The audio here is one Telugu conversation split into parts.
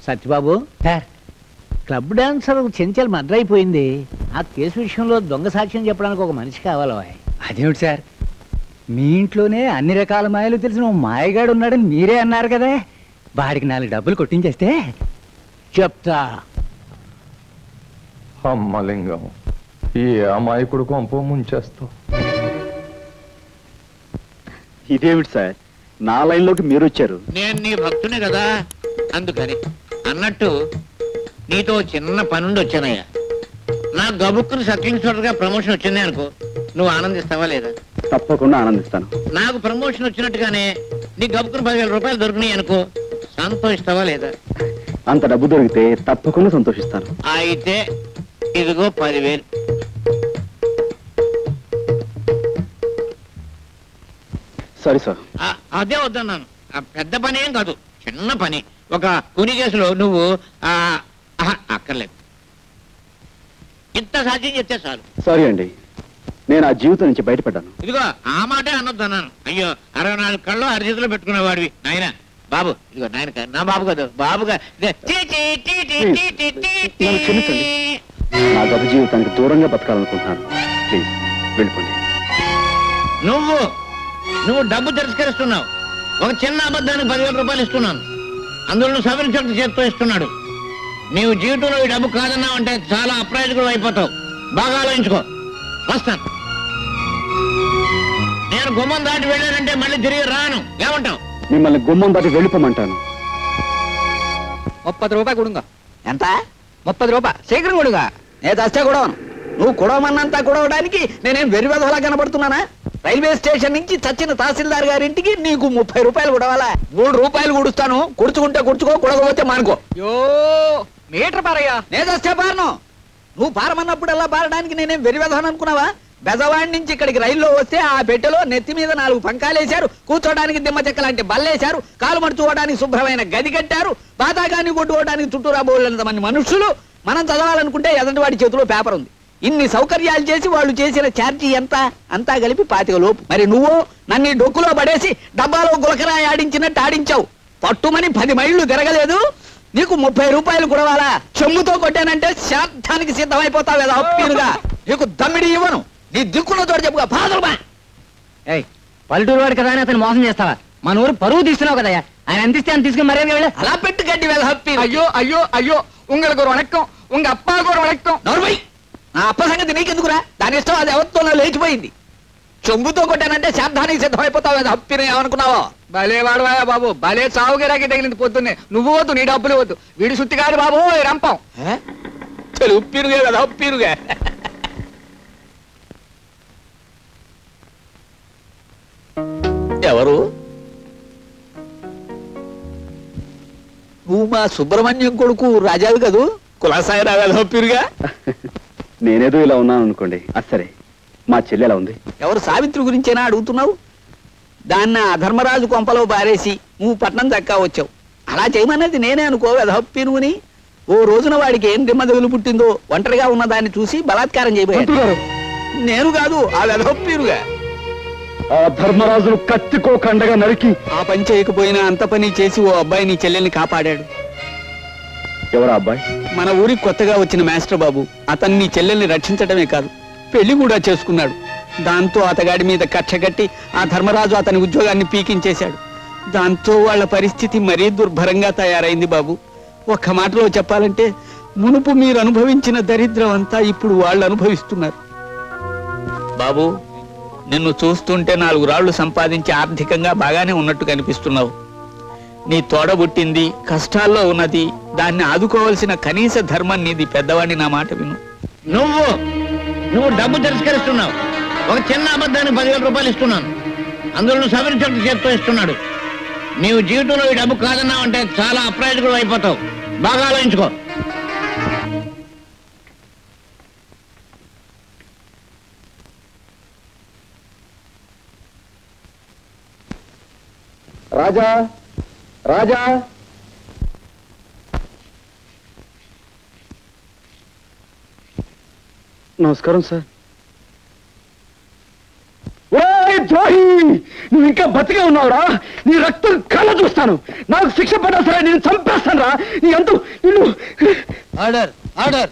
Satyababu sir club dancer Chenchal murder అయిపోయింది. ఆ కేసు విషయంలో దొంగ సాక్ష్యం చెప్పడానికి ఒక మనిషి కావాలి. అదేమిటి సార్, మీ ఇంట్లోనే అన్ని రకాల మాయలు తెలిసిన ఓ మాయగాడు ఉన్నాడని మీరే అన్నారు కదా, వాడికి 4 డబ్బులు కొట్టించేస్తే చెప్తా. అమ్మలింగం, ఈ అమాయకుడు కొంప ముంచేస్తావు. ఇదేమిటి సార్, నా లైన్లోకి మీరు వచ్చారు? నేను నీ భక్తునే కదా, అందుకని. అన్నట్టు నీతో చిన్న పనుండి వచ్చానయ్యా. నా గబుక్కుని సబ్ ఇన్స్పెక్టర్గా ప్రమోషన్ వచ్చింది అనుకో, నువ్వు ఆనందిస్తావా లేదా? తప్పకుండా ఆనందిస్తాను. నాకు ప్రమోషన్ వచ్చినట్టుగానే నీ గబుక్కుని 10,000 రూపాయలు దొరికినాయి అనుకో, సంతోషిస్తావా లేదా? అంత డబ్బు దొరికితే తప్పకుండా సంతోషిస్తాను. అయితే ఇదిగో 10,000. Sorry sir. అదే వద్దన్నాను. పెద్ద పని ఏం కాదు, చిన్న పని. ఒక కుని కేసులో నువ్వు అక్కర్లేదు, ఇంత సాధ్యం చెప్తే చాలు. సారీ అండి, నేను ఆ జీవితం నుంచి బయటపడ్డాను. ఇదిగో ఆ మాటే అనొద్దన్నాను. అయ్యో 64 కళ్ళు అరిచేతిలో పెట్టుకునేవాడివి నాయన. బాబు ఇదిగో నాయన, నా బాబు కదా, బాబుగా. నా గత జీవితానికి దూరంగా బతకాలనుకుంటున్నాను. ప్లీజ్ వెళ్ళిపోండి. నువ్వు డబ్బు తిరస్కరిస్తున్నావు. ఒక చిన్న అబద్ధానికి 10,000 రూపాయలు ఇస్తున్నాను, అందులో నువ్వు సబ్ ఇన్స్పెక్టర్ చేతితో ఇస్తున్నాడు. నీవు జీవితంలో ఈ డబ్బు కాదన్నావు అంటే చాలా అప్రయోజకుడు అయిపోతావు. బాగా ఆలోచించుకో. వస్తాను. నేను గుమ్మం దాటి వెళ్ళానంటే మళ్ళీ తిరిగి రాను. ఏమంటావు? మిమ్మల్ని గుమ్మం దాటి వెళ్ళిపోమంటాను. 30 రూపాయలు కొడుగా. ఎంత? 30 రూపాయలు శీఘ్రం కొడుగా. నేను చస్తే గొడవను. నువ్వు గొడవమన్నంతా గొడవడానికి నేనేం వెరివెదలా కనబడుతున్నానా? రైల్వే స్టేషన్ నుంచి చచ్చిన తహసీల్దార్ గారింటికి నీకు 30 రూపాయలు కొడవాలా? 3 రూపాయలు కుడుస్తాను. కుడుచుకుంటే కుడుచుకో, కుడకపోతే మానుకో. యో మీటర్ పారయ్యా. నేను చస్తే పారను. నువ్వు పారమన్నప్పుడల్లా పారడానికి నేనేం వెరివెదను అనుకున్నావా? బెజవాడి నుంచి ఇక్కడికి రైల్లో వస్తే ఆ పెట్టెలో నెత్తి మీద 4 పంకాలేశారు, కూర్చోడానికి దిమ్మ చెక్క లాంటి బల్లేశారు, కాలు మడుచుకోవడానికి శుభ్రమైన గది కట్టారు, పాతాగాన్ని కొట్టుకోవడానికి చుట్టూరా బోళ్ళంత మంది మనుషులు. మనం చదవాలనుకుంటే ఎదంటి వాడి చేతిలో పేపర్ ఉంది. ఇన్ని సౌకర్యాలు చేసి వాళ్ళు చేసిన ఛార్జీ ఎంత? అంతా కలిపి 25 లోపు. మరి నువ్వు నన్ను డొక్కులో పడేసి డబ్బాలో గులకరాయి ఆడించినట్టు ఆడించావు. పట్టుమని 10 మైళ్ళు తిరగలేదు, నీకు 30 రూపాయలు కొడవాలా? చెమ్ముతో కొట్టానంటే శాంతానికి సిద్ధమైపోతావు కదా అప్పీరుగా. నీకు దమ్మిడి ఇవ్వను. నీ దిక్కున్న తోడు చెప్పుగా పాదరుమా. పల్లెటూరు వాడు కదా అని అతను మోసం చేస్తావా? మన ఊరు పరువు తీస్తున్నావు కదయ్యా. ఆయన అందిస్తే అని తీసుకుని మర్యాద వెళ్ళి అలా పెట్టి గడ్డి వెళ్ళ హప్పి. అయ్యో అయ్యో అయ్యో, உங்களுக்கு ஒரு வணக்கம், உங்க அப்பாவுக்கு ஒரு வணக்கம். నోర్మై, నా అప్ప సంగతి నీకెందుకురా? దాని ఇష్టం, అది ఎవరితో లేచిపోయింది. చెంబుతో కొట్టానంటే శాంతానికి సిద్ధమైపోతావు కదా హప్పిని. ఏమనుకున్నావో? భలే వాడవాయా బాబు, భలే చావుగిరాకి తగిలింది పొద్దున్నే. నువ్వు వద్దు, నీ డబ్బులు వద్దు. వీడి సుత్తి కాదు బాబు, రంపం. చలు ఉప్పిరుగే కదా ఉప్పిరుగే. ఎవరు? నువ్వు మా సుబ్రహ్మణ్యం కొడుకు రాజావి కదూ? కులాసాయి రావాలి హప్పిరుగా. నేనేదో ఇలా ఉన్నాను అనుకోండి. సరే, మా చెల్లి ఎలా ఉంది? ఎవరు? సావిత్రి గురించేనా అడుగుతున్నావు? దాన్ని అధర్మరాజు కొంపలో బారేసి నువ్వు పట్నం దక్కా వచ్చావు. అలా చేయమన్నది నేనే అనుకో వెధప్పి నువ్వుని. ఓ రోజున వాడికి ఏం దిమ్మదగులు పుట్టిందో ఒంటరిగా ఉన్న దాన్ని చూసి బలాత్కారం చేయబోయాడు. నేను కాదు, ఆ వెధప్పిరుగా. ఆ ధర్మరాజును కత్తికో కండగా నరికి ఆ పని చేయకపోయినా అంత పని చేసి ఓ అబ్బాయి నీ చెల్లెల్ని కాపాడాడు. ఎవరా అబ్బాయి? మన ఊరికి కొత్తగా వచ్చిన మాస్టర్ బాబు. అతన్ని నీ చెల్లెల్ని రక్షించడమే కాదు, పెళ్లి కూడా చేసుకున్నాడు. దాంతో అతగాడి మీద కక్ష కట్టి ఆ ధర్మరాజు అతని ఉద్యోగాన్ని పీకించేశాడు. దాంతో వాళ్ళ పరిస్థితి మరీ దుర్భరంగా తయారైంది బాబు. ఒక్క మాటలో చెప్పాలంటే మునుపు మీరు అనుభవించిన దరిద్రం అంతా ఇప్పుడు వాళ్ళు అనుభవిస్తున్నారు. బాబు, నిన్ను చూస్తుంటే 4 రాళ్లు సంపాదించి ఆర్థికంగా బాగానే ఉన్నట్టు కనిపిస్తున్నావు. నీ తోడబుట్టింది కష్టాల్లో ఉన్నది, దాన్ని ఆదుకోవాల్సిన కనీస ధర్మం నీది. పెద్దవాడిని నా మాట విను. నువ్వు డబ్బు తిరస్కరిస్తున్నావు. ఒక చిన్న అబద్ధానికి 10,000 రూపాయలు ఇస్తున్నాను, అందులో నువ్వు సబ్ ఇన్స్పెక్టర్ చేతితో ఇస్తున్నాడు. నీవు జీవితంలో ఈ డబ్బు కాదన్నావు అంటే చాలా అప్రయోజకుడు అయిపోతావు. బాగా ఆలోచించుకో. రాజా, రాజా, నమస్కారం సార్. ద్రోహి, నువ్వు ఇంకా బతికే ఉన్నావురా నీ రక్తం కళ్ళ చూస్తాను నాకు శిక్ష పడ్డా సరే నేను చంపేస్తాను రా నీ అంతు నిన్ను ఆర్డర్ ఆర్డర్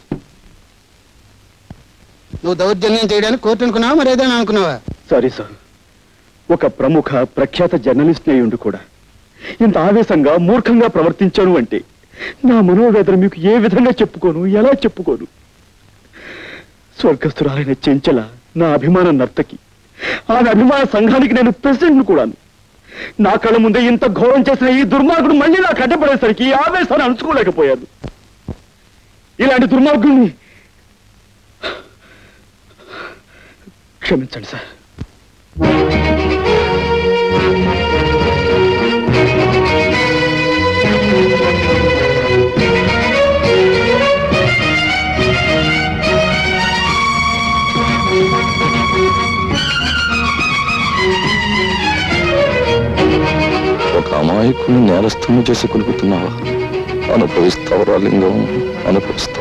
నువ్వు దౌర్జన్యం చేయడానికి కోర్టు అనుకున్నావా మరి ఏదైనా అనుకున్నావా సారీ సార్ ఒక ప్రముఖ ప్రఖ్యాత జర్నలిస్ట్ అయ్యుండి కూడా ఇంత ఆవేశంగా మూర్ఖంగా ప్రవర్తించాను అంటే నా మనోవేదన మీకు ఏ విధంగా చెప్పుకోను ఎలా చెప్పుకోను స్వర్గస్థురాలైన చెంచల నా అభిమాన నర్తకి ఆమె అభిమాన సంఘానికి నేను ప్రెసిడెంట్ను కూడాను నా కళ్ళ ముందే ఇంత ఘోరం చేసిన ఈ దుర్మార్గుడు మళ్ళీ నాకు అడ్డపడేసరికి ఈ ఆవేశాన్ని అణుచుకోలేకపోయాను ఇలాంటి దుర్మార్గుడిని క్షమించండి సార్ ఒక అమాయకుని నేరస్తుని చేసి కొలుపుతున్నావా అనుభవిస్తావు లింగం అనుభవిస్తావు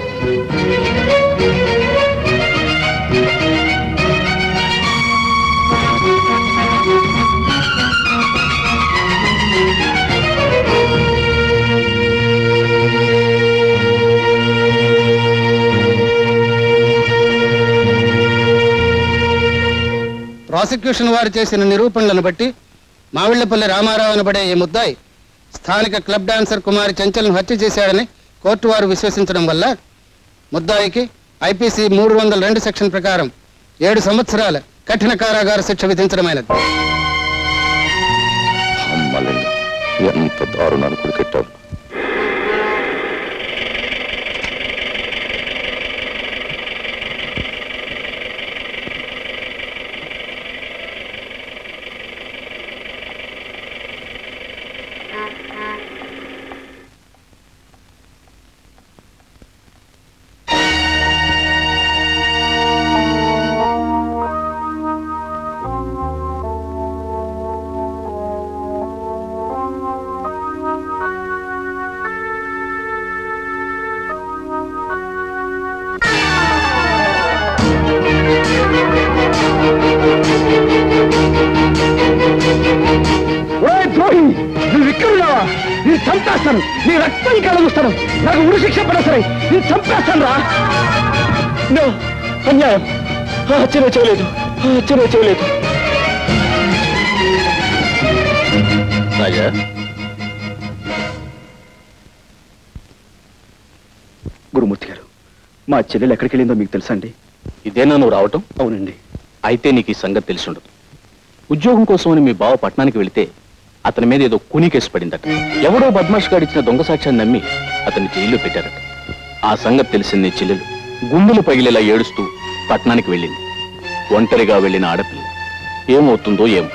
ప్రాసిక్యూషన్ వారు చేసిన నిరూపణలను బట్టి మావిళ్లపల్లి రామారావు అనబడే ఈ ముద్దాయి స్థానిక క్లబ్ డాన్సర్ కుమారి చెంచల్ను హత్య చేశాడని కోర్టు వారు విశ్వసించడం వల్ల ముద్దాయికి ఐపీసీ 302 సెక్షన్ ప్రకారం 7 సంవత్సరాల కఠిన కారాగార శిక్ష విధించడమైనది. ఎంత దారుణాలు కొడుకెట్టారు. నువ్వు ఇక్కడున్నావా? నేను చంపేస్తాను, నీ రక్తం కలగుస్తాను, నాకు ఉరి శిక్ష పడ సరే నేను చంపేస్తాను రా. అన్యాయం, ఆశ్చర్య చేయలేదు, ఆశ్చర్య చేయలేదు. రాజా, గురుమూర్తి గారు, మా చెల్లెలు ఎక్కడికి వెళ్ళిందో మీకు తెలుసా అండి? ఇదేనా నువ్వు రావటం? అవునండి. అయితే నీకు ఈ సంగతి తెలిసి ఉండదు. ఉద్యోగం కోసమని మీ బావ పట్టణానికి వెళితే అతని మీద ఏదో కూనీ కేసు పడిందట. ఎవడో బద్మాష్ గాడిచ్చిన దొంగ సాక్ష్యాన్ని నమ్మి అతన్ని జైల్లో పెట్టారట. ఆ సంగతి తెలిసింది చెల్లెలు గుండెలు పగిలేలా ఏడుస్తూ పట్టణానికి వెళ్ళింది. ఒంటరిగా వెళ్ళిన ఆడపిల్ల ఏమవుతుందో ఏమో.